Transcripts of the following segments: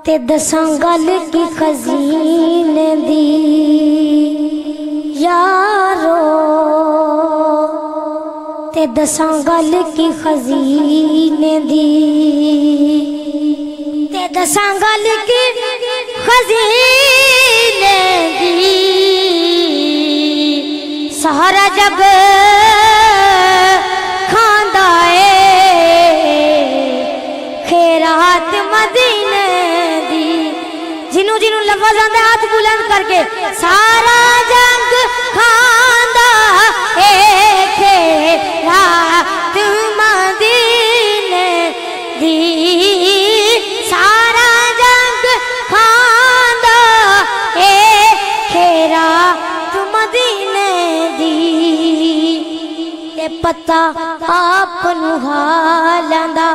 تے دساں گل کی خزینے دی یارو، تے دساں گل کی خزینے دی، تے دساں گل کی خزینے دی، سارا جگ کھاندا اے خیرات مدینے دی۔ جنوں جنوں لفظ آندے ہاتھ بلند کر کے، سارا جگ کھاندا اے خیرات مدینے دی، سارا جگ کھاندا اے خیرات مدینے دی۔ تے پتہ آپ نو حالاں دا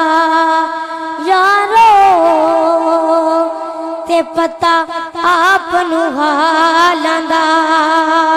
یارو، تے پتہ آپ نو حالاں دا